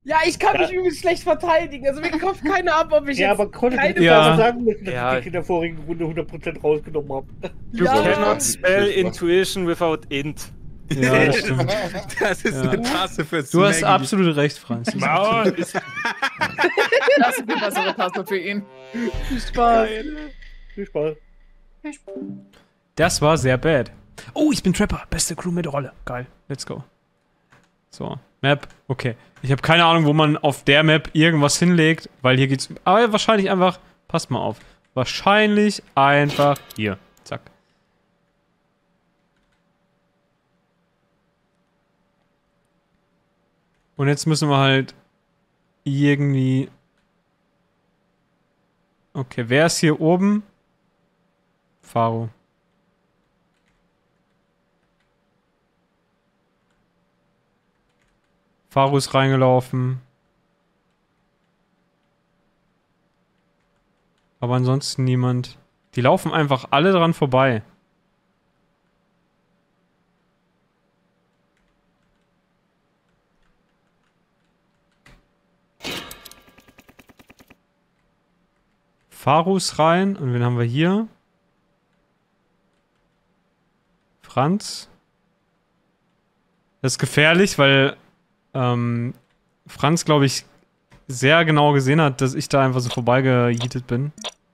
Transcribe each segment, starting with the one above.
Ja, ich kann mich übelst schlecht verteidigen. Also mir kauft keiner ab, ob ich Ja, jetzt aber konnte keine ich Ja. sagen müssen, dass Ja. ich in der vorigen Runde 100% rausgenommen habe. You Ja. cannot spell intuition without int. Ja, das stimmt. Das ist Ja. eine Tasse für Du hast Maggie. absolut recht, Franz. Das ist absolut- Ist Das ist die bessere Tasse für ihn. Viel Spaß. Viel Spaß. Das war sehr bad. Oh, ich bin Trapper. Beste Crew mit Rolle. Geil. Let's go. So, Map. Okay. Ich habe keine Ahnung, wo man auf der Map irgendwas hinlegt, weil hier geht's. Aber wahrscheinlich einfach. Passt mal auf. Wahrscheinlich einfach hier. Zack. Und jetzt müssen wir halt irgendwie. Okay, wer ist hier oben? Faro. Faro ist reingelaufen. Aber ansonsten niemand. Die laufen einfach alle dran vorbei. Faro ist rein. Und wen haben wir hier? Franz. Das ist gefährlich, weil Franz, glaube ich, sehr genau gesehen hat, dass ich da einfach so vorbeigejietet bin.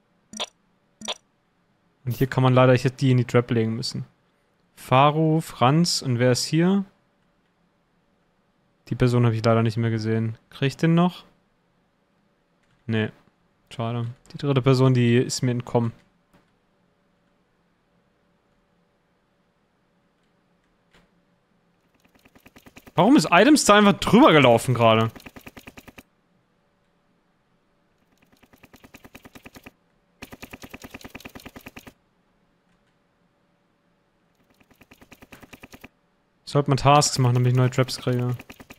Und hier kann man leider, ich hätte die in die Trap legen müssen. Faro, Franz und wer ist hier? Die Person habe ich leider nicht mehr gesehen. Krieg ich den noch? Nee. Schade. Die dritte Person, die ist mir entkommen. Warum ist Items da einfach drüber gelaufen gerade? Sollte man Tasks machen, damit ich neue Traps kriege.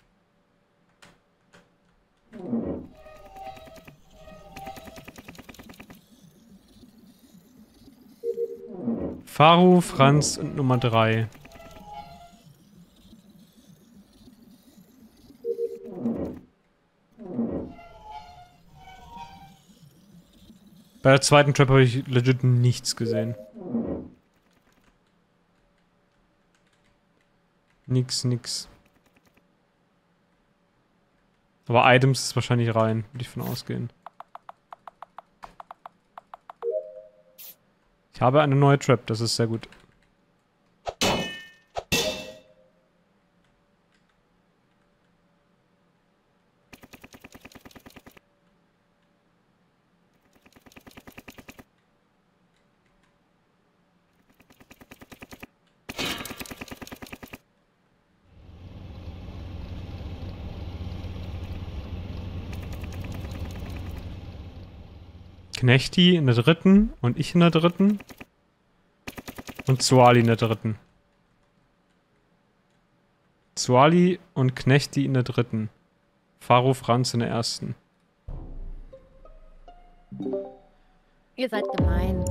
Faru, Franz und Nummer 3. Bei der zweiten Trap habe ich legit nichts gesehen. Nix. Aber Items ist wahrscheinlich rein, würde ich von ausgehen. Ich habe eine neue Trap, das ist sehr gut. Knechti in der dritten und ich in der dritten. Und Zuali in der dritten. Zuali und Knechti in der dritten. Faro Franz in der ersten. Ihr seid gemein.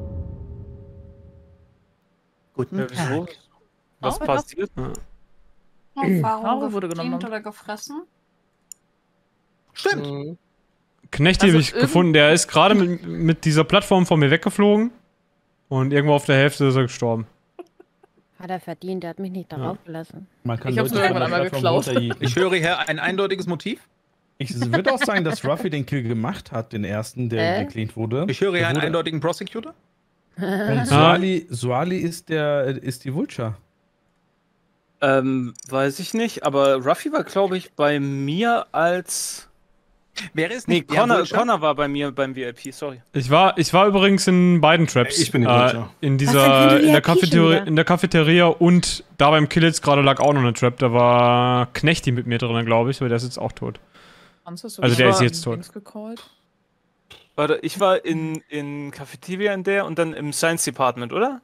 Guten wieso? Tag. Was Oh, passiert? Ja. Faro wurde genommen oder gefressen. Stimmt. Mhm. Knechti Also habe ich gefunden, der ist gerade mit dieser Plattform von mir weggeflogen. Und irgendwo auf der Hälfte ist er gestorben. Hat er verdient, der hat mich nicht darauf gelassen. Man kann Ich hab's Leute nur von der irgendwann einmal Plattform geklaut. runterjeeten. Ich höre hier ein eindeutiges Motiv. Ich würde auch sagen, dass Ruffy den Kill gemacht hat, den ersten, der gecleant wurde. Ich höre hier Der einen wurde- eindeutigen Prosecutor. Und Suali ist die Vulture. Weiß ich nicht, aber Ruffy war, glaube ich, bei mir als... Wäre es Nee, nicht der Vulture? Connor war bei mir beim VIP, sorry. Ich war übrigens in beiden Traps. Ich bin die Vulture. In Was hat denn die in der VIP schon Cafeteria, wieder? in der Cafeteria und da beim Kill jetzt gerade lag auch noch eine Trap. Da war Knechti mit mir drin, glaube ich, aber der ist jetzt auch tot. Also der ist jetzt tot. Warte, ich war in Cafeteria in der und dann im Science Department, oder?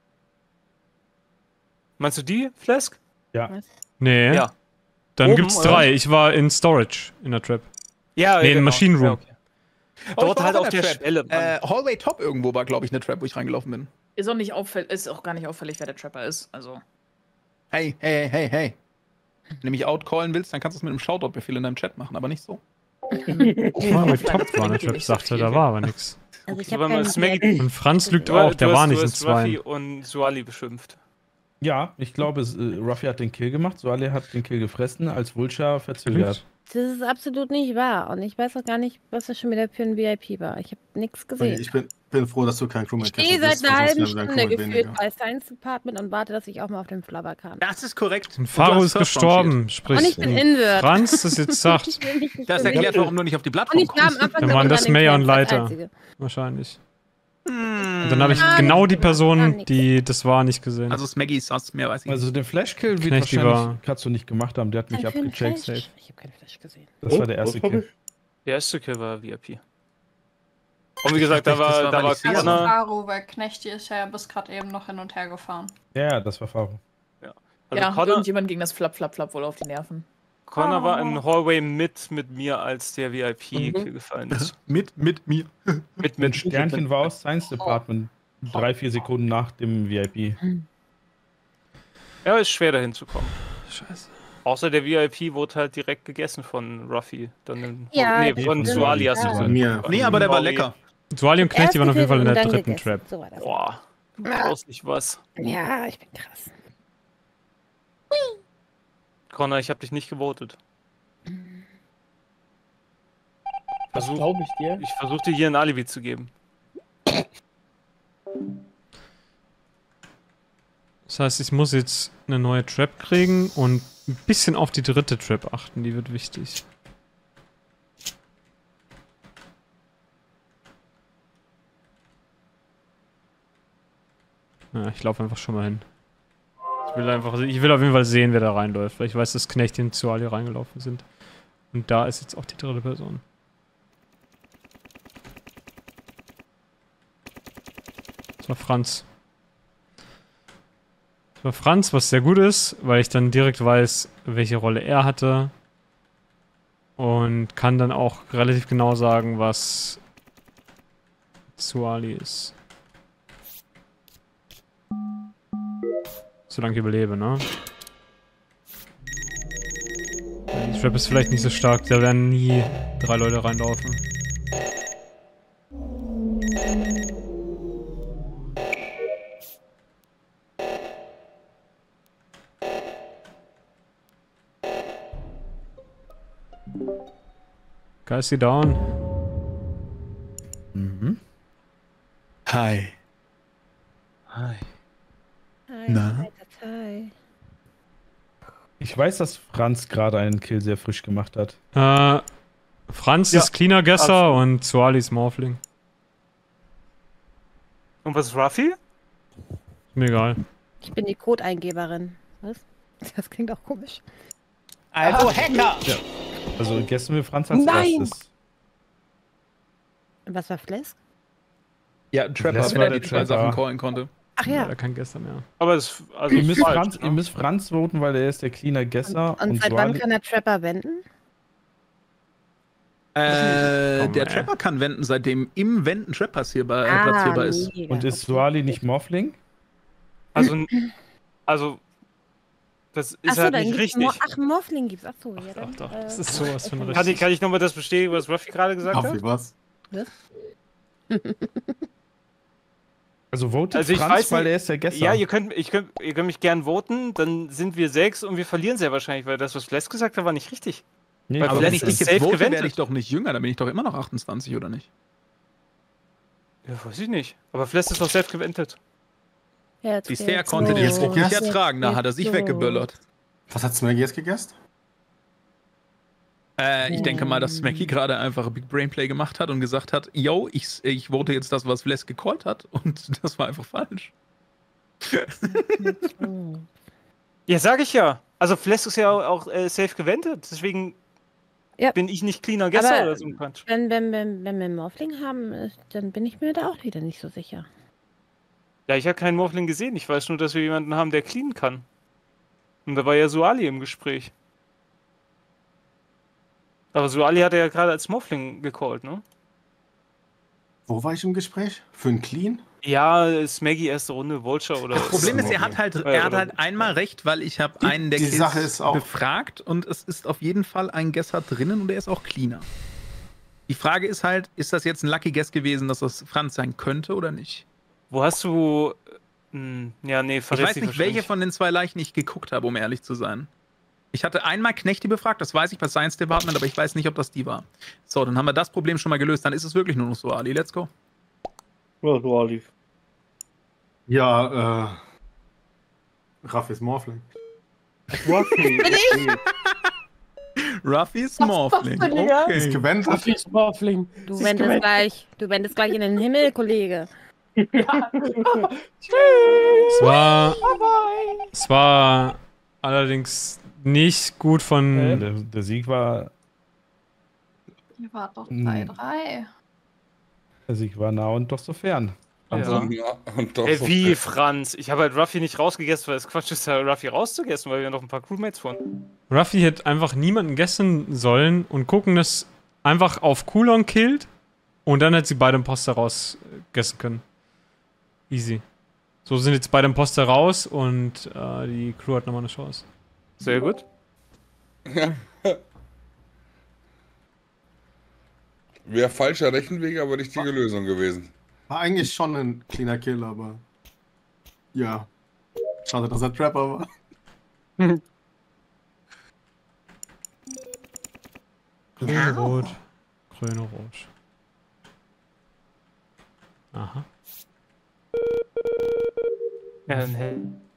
Meinst du die, Flask? Nee. Ja. Dann Oben, gibt's oder? 3. Ich war in Storage in der Trap. Ja, Nee, in genau. Machine Room. Ja, okay. Oh, ich Dort war halt auch auf in der Trap. Stelle. Hallway Top irgendwo war, glaube ich, eine Trap, wo ich reingelaufen bin. Ist auch nicht auffällig, ist auch gar nicht auffällig, wer der Trapper ist. Also. Hey. Wenn du mich outcallen willst, dann kannst du es mit einem Shoutout-Befehl in deinem Chat machen, aber nicht so. Mit Top war eine Trap, sagte, da war aber nix. Also ich Aber habe mal keinen Smaggy, Und Franz lügt du, auch, der du war hast, nicht du in hast Ruffy 2. und Suali beschimpft. Ja, ich glaube, Ruffy hat den Kill gemacht, Soale hat den Kill gefressen, als Vulture verzögert. Das ist absolut nicht wahr. Und ich weiß auch gar nicht, was das schon wieder für ein VIP war. Ich habe nichts gesehen. Ich bin froh, dass du kein Ich Crewmate stehe seit einer halben Stunde gefühlt weniger. bei Science Department und warte, dass ich auch mal auf dem Flubber kann. Das ist korrekt. Und Faro ist gestorben, sprich. Und ich bin Invert. Franz das jetzt sagt, Ich will mich nicht Das bewegen. erklärt, warum du nicht auf die Und Plattform ich war am kommst. Anfang Dann nur waren unter das den Mayor und Camps als Leiter. Einzige. wahrscheinlich. Hm. Und dann habe ich Ah, genau die gar Person, nichts. die das war, nicht gesehen. Also Smaggy ist das, mehr weiß ich nicht. Also den Flash-Kill wird Knecht, die wahrscheinlich Katsu nicht gemacht haben, der hat mich Dann für einen abgecheckt. Flash. Ich habe keinen Flash gesehen. Das war der erste Kill. Der erste Kill war VIP. Und wie gesagt, da dachte, das war, war, weil war ich sehe. Connor. Faro, weil Knechti ist ja bis gerade eben noch hin und her gefahren. Ja, das war Faro. Also Ja, Connor, irgendjemand ging das Flap wohl auf die Nerven. Connor war im Hallway mit mir, als der VIP-Kill gefallen ist. Mit mir. Mit Sternchen war aus Science Department 3-4 Sekunden nach dem VIP. Ja, ist schwer dahin zu kommen. Scheiße. Außer der VIP wurde halt direkt gegessen von Ruffy. Dann Ja, nee, von das Suali stimmt, hast du ja. gesagt. Mir. Nee, aber der war lecker. Suali und Knecht, die waren auf jeden Fall in der Erst dritten gegessen. Trap. So war das. Boah, du brauchst nicht was. Ja, ich bin krass. Connor, ich hab dich nicht gewotet. Das Versuch, glaube ich dir. ich versuche dir hier ein Alibi zu geben. Das heißt, ich muss jetzt eine neue Trap kriegen und ein bisschen auf die dritte Trap achten, die wird wichtig. Ja, ich laufe einfach schon mal hin. Ich will auf jeden Fall sehen, wer da reinläuft, weil ich weiß, dass Knechtchen zu Ali reingelaufen sind. Und da ist jetzt auch die dritte Person. Das war Franz. Das war Franz, was sehr gut ist, weil ich dann direkt weiß, welche Rolle er hatte. Und kann dann auch relativ genau sagen, was Suali ist. Solange ich überlebe, ne? Die Trap ist vielleicht nicht so stark, da werden nie 3 Leute reinlaufen. Guys, sie down. Mhm. Hi. Hi. Na? Hi. Ich weiß, dass Franz gerade einen Kill sehr frisch gemacht hat. Franz Ja, ist Cleaner Gesser absolut. und Suali ist Morphling. Und was ist Ruffy? Mir egal. Ich bin die Codeingeberin. Was? Das klingt auch komisch. Also Hacker! Also gestern wir Franz als Nein! erstes. Und was war Flesk? Ja, ein Trapper, Das wenn war er die der zwei Trapper. Sachen callen konnte. Ach Ja. ja. Er kann gestern, ja. Aber es also Ihr müsst, falsch, Franz, ne? ihr müsst Franz voten, weil er ist der Cleaner Gesser. Und seit wann Suali- kann der Trapper wenden? Der ey. Trapper kann wenden, seitdem im Wenden Trap platzierbar ist. mega. Und ist Okay. Suali nicht Morphling? Also, das ist Achso, halt dann nicht gibt's richtig. Ach, Morphling gibt's. Achso, ja. Ach Dann, doch, das ist sowas von Kann richtig. ich nochmal das bestätigen, was Ruffy gerade gesagt Ach, hat? wie was? Also votet Also ich Franz, weiß weil nicht- er ist der Gesser. Ja, ihr könnt mich gern voten, dann sind wir 6 und wir verlieren sehr wahrscheinlich, weil das, was Flesk gesagt hat, war nicht richtig. Nee, Weil Aber Vielleicht wenn ich ist dich jetzt safe vote, gewendet. werde ich doch nicht jünger, dann bin ich doch immer noch 28, oder nicht? Ja, weiß ich nicht. Aber Flesk ist doch selbst gewendet. Jetzt Siehst du, geht's er konnte den los. Spruch nicht Jetzt ertragen, da hat er sich geht's weggeböllert. Was hat Smaggy jetzt gegessen? Ich denke mal, dass Smacky gerade einfach ein Big Brain Play gemacht hat und gesagt hat, yo, ich vote jetzt das, was Flesk gecallt hat, und das war einfach falsch. los. Ja, sag ich ja. Also Flesk ist ja auch safe gewendet, deswegen Ja. bin ich nicht cleaner Gesser Aber- oder so ein Quatsch. Wenn wir Morphling haben, dann bin ich mir da auch wieder nicht so sicher. Ja, ich habe keinen Morphling gesehen. Ich weiß nur, dass wir jemanden haben, der cleanen kann. Und da war ja Suali im Gespräch. Aber Suali hat er ja gerade als Morphling gecallt, ne? Wo war ich im Gespräch? Für einen Clean? Ja, Smaggy erste Runde, Vulture oder. Das Problem ist, er hat halt einmal recht, weil ich habe einen der die Kills Sache ist auch- befragt und es ist auf jeden Fall ein Guesser drinnen und er ist auch cleaner. Die Frage ist halt, ist das jetzt ein Lucky Guess gewesen, dass das Franz sein könnte oder nicht? Wo hast du. Ja, nee, Ich weiß nicht, welche von den 2 Leichen ich geguckt habe, um ehrlich zu sein. Ich hatte einmal Knechti befragt, das weiß ich bei Science Department, aber ich weiß nicht, ob das die war. So, dann haben wir das Problem schon mal gelöst. Dann ist es wirklich nur noch so, Ali. Let's go. Ja, so Ali. Ja, Raffis Morphling. Ruffy's Morphling. denn, Digga? Ist Okay. gewendet. Raffi's Morphling. Du wendest gleich in den Himmel, Kollege. Es war allerdings nicht gut von. Der Sieg war. Ihr wart doch Hm. 3-3. Der Sieg war nah und doch so fern. Ja. Und doch so Wie, Franz? Ich habe halt Ruffy nicht rausgegessen, weil es Quatsch ist, Ruffy rauszugessen, weil wir noch ein paar Crewmates von. Ruffy hätte einfach niemanden gessen sollen und gucken, dass einfach auf Cooldown killt und dann hätte sie beide Imposter rausgessen können. Easy. So sind jetzt beide Imposter raus und die Crew hat nochmal eine Chance. Sehr gut. Wäre falscher Rechenweg, aber richtige Lösung gewesen. War eigentlich schon ein cleaner Kill, aber. Ja. Schade, dass er Trapper war. Grüne Rot. Grüne Rot. Aha. Ja, dann hell.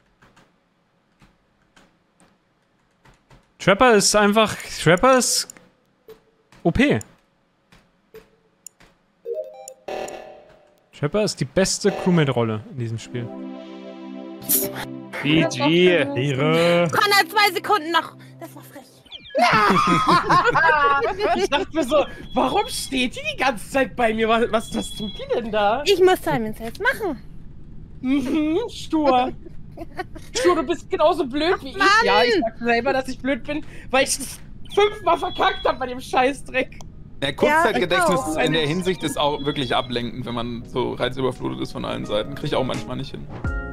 Trapper ist einfach. Trapper ist OP. Trapper ist die beste Crewmate-Rolle in diesem Spiel. GG. Ehre. Connor, 2 Sekunden noch. Das war frech. Ich dachte mir so, warum steht die ganze Zeit bei mir? Was tut die denn da? Ich muss Simon Says machen. Mhm, stur. Stur, du bist genauso blöd wie ich. Mann! Ja, ich sag selber, dass ich blöd bin, weil ich es 5-mal verkackt habe bei dem Scheißdreck. Ja, Kurzzeitgedächtnis Ja, ich auch. in der Hinsicht ist auch wirklich ablenkend, wenn man so reizüberflutet ist von allen Seiten. Krieg ich auch manchmal nicht hin.